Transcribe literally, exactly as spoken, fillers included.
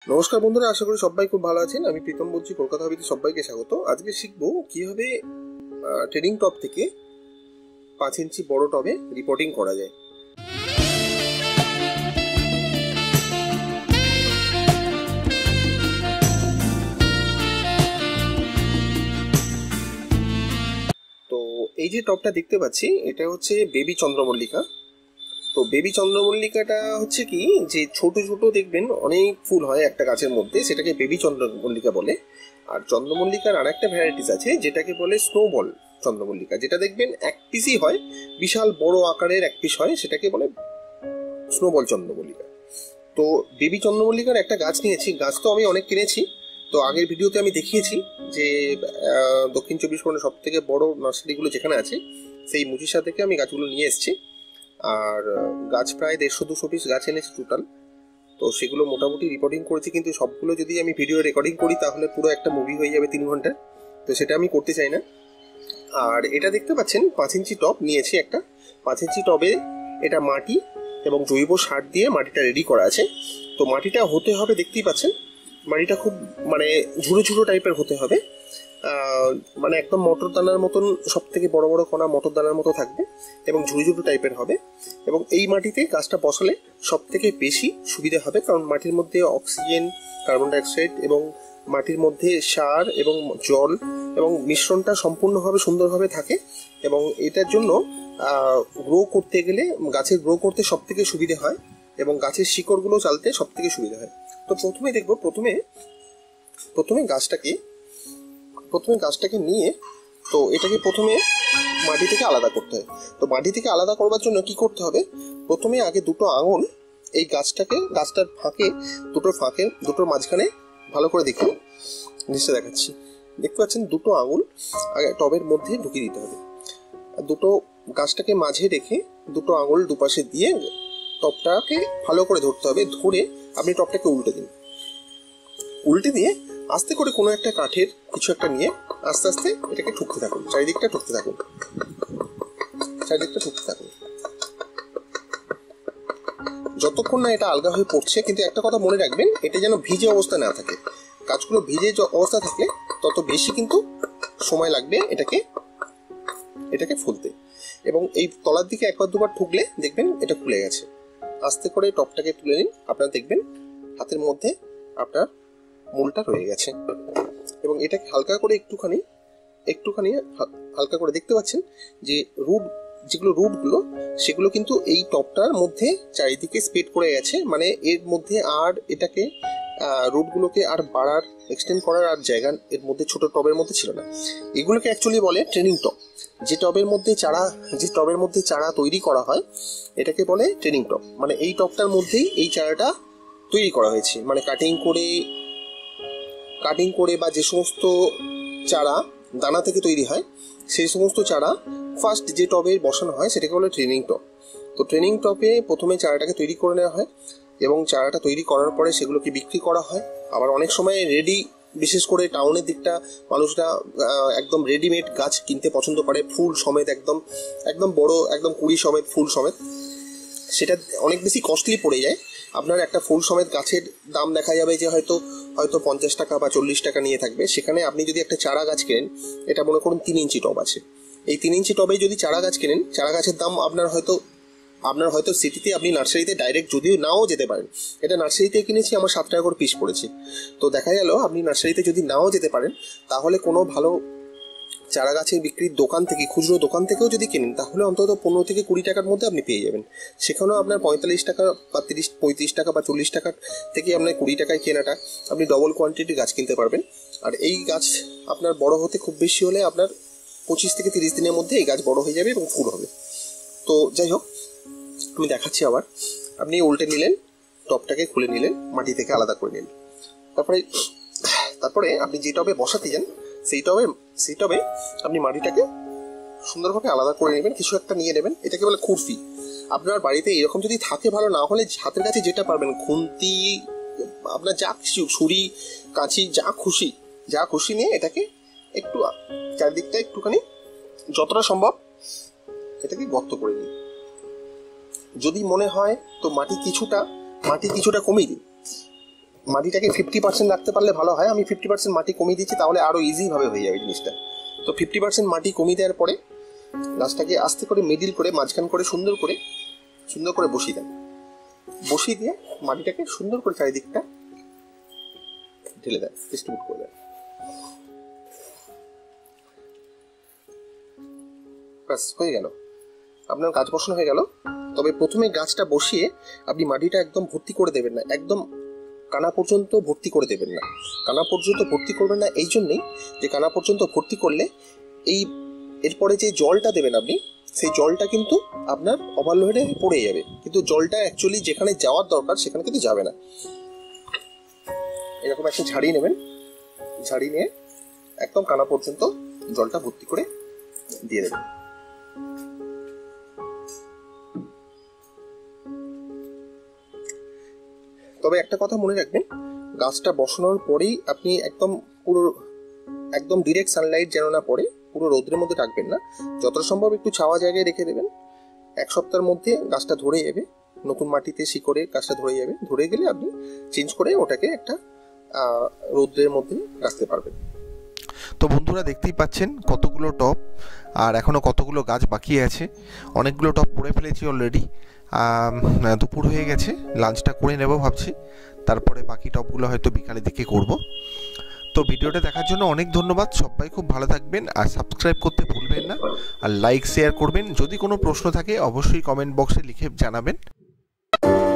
নমস্কার বন্ধুরা, আশা করি সবাই খুব ভালো আছেন। আমি প্রীতম বলছি, কলকাতা হবিতে সবাইকে স্বাগত। আজকে শিখবো কিভাবে ট্রেডিং টপ থেকে পাঁচ ইঞ্চি বড় টবে রিপোর্টিং করা যায়। তো এই যে টপটা দেখতে পাচ্ছি, এটা হচ্ছে বেবি চন্দ্রমল্লিকা। তো বেবি চন্দ্রমল্লিকাটা হচ্ছে কি, যে ছোট ছোট দেখবেন অনেক ফুল হয় একটা গাছের মধ্যে, সেটাকে বেবি চন্দ্রমল্লিকা বলে। আর চন্দ্রমল্লিকার আর একটা ভ্যারাইটিস আছে যেটাকে বলে স্নোবল চন্দ্রমল্লিকা, যেটা দেখবেন এক পিসই হয়, বিশাল বড় আকারের এক পিস হয়, সেটাকে বলে স্নোবল চন্দ্রমল্লিকা। তো বেবি চন্দ্রমল্লিকার একটা গাছ নিয়েছি। গাছ তো আমি অনেক কিনেছি, তো আগের ভিডিওতে আমি দেখিয়েছি যে দক্ষিণ চব্বিশ পরগনার সব থেকে বড় নার্সারিগুলো যেখানে আছে সেই মুচিসা থেকে আমি গাছগুলো নিয়ে এসেছি। আর গাছ প্রায় দেড়শো দুশো পিস গাছ এনেছি টোটাল। তো সেগুলো মোটামুটি রিপোর্টিং করেছি, কিন্তু সবগুলো যদি আমি ভিডিও রেকর্ডিং করি তাহলে পুরো একটা মুভি হয়ে যাবে তিন ঘন্টার। তো সেটা আমি করতে চাই না। আর এটা দেখতে পাচ্ছেন পাঁচ ইঞ্চি টব নিয়েছি একটা। পাঁচ ইঞ্চি টবে এটা মাটি এবং জৈব সার দিয়ে মাটিটা রেডি করা আছে। তো মাটিটা হতে হবে, দেখতেই পাচ্ছেন মাটিটা খুব মানে ঝুড়ো ঝুড়ো টাইপের হতে হবে, মানে একদম মটর দানার মতন, সব থেকে বড় বড় কণা মটর দানার মতো থাকবে এবং ঝুড়ি ঝুড়ো টাইপের হবে। এবং এই মাটিতে গাছটা বসালে সব থেকে বেশি সুবিধা হবে, কারণ মাটির মধ্যে অক্সিজেন, কার্বন ডাইঅক্সাইড এবং মাটির মধ্যে সার এবং জল এবং মিশ্রণটা সম্পূর্ণভাবে সুন্দরভাবে থাকে। এবং এটার জন্য গ্রো করতে গেলে, গাছের গ্রো করতে সব থেকে সুবিধা হয় এবং গাছের শিকড়গুলো চালতে সব থেকে সুবিধা হয়। তো প্রথমে দেখবো, প্রথমে প্রথমে গাছটাকে প্রথমে গাছটাকে নিয়ে তো এটাকে প্রথমে মাটি থেকে আলাদা করতে হয়। তো মাটি থেকে আলাদা করবার জন্য কি করতে হবে, প্রথমে আগে দুটো আঙুল এই গাছটাকে, গাছটার ফাঁকে, দুটো ফাঁকে, দুটোর মাঝখানে ভালো করে দেখুন, নিশ্চয় দেখাচ্ছি, দেখতে পাচ্ছেন দুটো আঙুল আগে টবের মধ্যে ঢুকিয়ে দিতে হবে। দুটো গাছটাকে মাঝে রেখে দুটো আঙুল দুপাশে দিয়ে টবটাকে ভালো করে ধরতে হবে। ধরে আপনি টবটাকে উল্টে দিন। উল্টে দিয়ে আস্তে করে কোনো একটা কাঠের কিছু একটা নিয়ে আস্তে আস্তে এটাকে ঠুকতে থাকুন, চারিদিকটা ঠুকতে থাকুন, চারিদিকটা ঠুকতে থাকুন যতক্ষণ না এটা আলগা হয়ে পড়ছে। কিন্তু একটা কথা মনে রাখবেন, এটা যেন ভিজে অবস্থা না থাকে। গাছগুলো ভিজে অবস্থা থাকলে তত বেশি কিন্তু সময় লাগবে এটাকে এটাকে ফুলতে। এবং এই তলার দিকে একবার দুবার ঠুকলে দেখবেন এটা ফুলে গেছে। আস্তে করে টপটাকে তুলে নিন, আপনারা দেখবেন হাতের মধ্যে আপনার মূলটা রয়ে গেছে। এবং এটাকে হালকা করে একটুখানি একটুখানি হালকা করে দেখতে পাচ্ছেন যে রুট, যেগুলো রুটগুলো সেগুলো কিন্তু এই টপটার মধ্যে চারিদিকে স্প্রেড করে গেছে। মানে এর মধ্যে আর এটাকে রুটগুলোকে আর বাড়ার, এক্সটেন্ড করার আর জায়গা এর মধ্যে ছোট টবের মধ্যে ছিল না। এগুলোকে অ্যাকচুয়ালি বলে ট্রেনিং টব। যে টবের মধ্যে চারা যে টবের মধ্যে চারা তৈরি করা হয় এটাকে বলে ট্রেনিং টব। মানে এই টবটার মধ্যেই এই চারাটা তৈরি করা হয়েছে। মানে কাটিং করে কাটিং করে বা যে সমস্ত চারা দানা থেকে তৈরি হয় সেই সমস্ত চারা ফার্স্ট যে টবে বসানো হয় সেটাকে বলে ট্রেনিং টব। তো ট্রেনিং টবে প্রথমে চারাটাকে তৈরি করে নেওয়া হয় এবং চারাটা তৈরি করার পরে সেগুলোকে বিক্রি করা হয়। আবার অনেক সময় রেডি, বিশেষ করে টাউনের দিকটা মানুষরা একদম রেডিমেড গাছ কিনতে পছন্দ করে, ফুল সমেত, একদম একদম বড়, একদম কুড়ি সমেত, ফুল সমেত। সেটা অনেক বেশি কস্টলি পড়ে যায়। আপনার একটা ফুল সমেত গাছের দাম দেখা যাবে যে হয়তো হয়তো পঞ্চাশ টাকা বা চল্লিশ টাকা নিয়ে থাকবে। সেখানে আপনি যদি একটা চারা গাছ কেনেন, এটা মনে করুন তিন ইঞ্চি টব আছে, এই তিন ইঞ্চি টবে যদি চারা গাছ কেনেন, চারা গাছের দাম আপনার হয়তো আপনার হয়তো সিটিতে আপনি নার্সারিতে ডাইরেক্ট যদিও নাও যেতে পারেন, এটা নার্সারিতে কিনেছি আমার সাত টাকা করে পিস পড়েছে। তো দেখা গেল আপনি নার্সারিতে যদি নাও যেতে পারেন, তাহলে কোনো ভালো চারা গাছের বিক্রির দোকান থেকে, খুচরো দোকান থেকেও যদি কেনেন, তাহলে অন্তত পনেরো থেকে কুড়ি টাকার মধ্যে আপনি পেয়ে যাবেন। সেখানেও আপনার পঁয়তাল্লিশ টাকা বা তিরিশ পঁয়ত্রিশ টাকা বা চল্লিশ টাকার থেকে আপনার কুড়ি টাকায় কেনাটা আপনি ডবল কোয়ান্টিটির গাছ কিনতে পারবেন। আর এই গাছ আপনার বড় হতে খুব বেশি হলে আপনার পঁচিশ থেকে তিরিশ দিনের মধ্যে এই গাছ বড় হয়ে যাবে এবং ফুল হবে। তো যাই হোক, আমি দেখাচ্ছি আবার। আপনি উল্টে নিলেন, টবটাকে খুলে নিলেন, মাটি থেকে আলাদা করে নিলেন। তারপরে তারপরে আপনি যে টবে বসাতে যান সেই টবে সেই টবে আপনি মাটিটাকে সুন্দরভাবে আলাদা করে নেবেন। কিছু একটা নিয়ে নেবেন, এটাকে বলে খুরপি। আপনার বাড়িতে এরকম যদি থাকে ভালো, না হলে হাতের কাছে যেটা পারবেন, খুন্তি, আপনার যা কিছু, ছুরি, কাঁচি, যা খুশি যা খুশি নিয়ে এটাকে একটু চারদিকটা একটুখানি যতটা সম্ভব এটাকে গর্ত করে নিন। যদি মনে হয় তো মাটি কিছুটা মাটি কিছুটা কমিয়ে দিন। মাটিটাকে ফিফটি পার্সেন্ট রাখতে পারলে ভালো হয়। আমি ফিফটি পার্সেন্ট মাটি কমিয়ে দিচ্ছি, তাহলে আরও ইজিভাবে হয়ে যাবে জিনিসটা। তো ফিফটি পার্সেন্ট মাটি কমিয়ে দেওয়ার পরে গাছটাকে আস্তে করে মিডিল করে মাঝখান করে সুন্দর করে সুন্দর করে বসিয়ে দেন। বসিয়ে দিয়ে মাটিটাকে সুন্দর করে চারিদিকটা ঢেলে দেন, ডিস্ট্রিবিউট করে দেন। ব্যাস হয়ে গেল, আপনার গাছ বসানো হয়ে গেল। তবে প্রথমে গাছটা বসিয়ে আপনি মাটিটা একদম ভর্তি করে দেবেন না, একদম কানা পর্যন্ত ভর্তি করে দেবেন না। কানা পর্যন্ত ভর্তি করবেন না এই জন্যেই যে কানা পর্যন্ত ভর্তি করলে এই এরপরে যে জলটা দেবেন আপনি, সেই জলটা কিন্তু আপনার ওভারলোডে পড়ে যাবে, কিন্তু জলটা অ্যাকচুয়ালি যেখানে যাওয়ার দরকার সেখানে কিন্তু যাবে না। এরকম একটা ঝাড়ি নেবেন, ঝাড়ি নিয়ে একদম কানা পর্যন্ত জলটা ভর্তি করে দিয়ে দেবেন। তবে একটা কথা মনে রাখবেন, গাছটা বসানোর পরেই আপনি একদম পুরো একদম ডিরেক্ট সানলাইট যেন না পড়ে, পুরো রোদ্রের মধ্যে রাখবেন না। যতটা সম্ভব একটু ছাওয়া জায়গায় রেখে দেবেন। এক সপ্তাহের মধ্যে গাছটা ধরে যাবে, নতুন মাটিতে শিকড়ে গাছটা ধরে যাবে। ধরে গেলে আপনি চেঞ্জ করে ওটাকে একটা রোদ্রের মধ্যে রাখতে পারবেন। তো বন্ধুরা দেখতেই পাচ্ছেন কতগুলো টব আর এখনও কতগুলো গাছ বাকি আছে। অনেকগুলো টব করে ফেলেছি অলরেডি। দুপুর হয়ে গেছে, লাঞ্চটা করে নেব ভাবছি, তারপরে বাকি টবগুলো হয়তো বিকালের দিকে করব। তো ভিডিওটা দেখার জন্য অনেক ধন্যবাদ। সবাই খুব ভালো থাকবেন, আর সাবস্ক্রাইব করতে ভুলবেন না, আর লাইক শেয়ার করবেন। যদি কোনো প্রশ্ন থাকে অবশ্যই কমেন্ট বক্সে লিখে জানাবেন।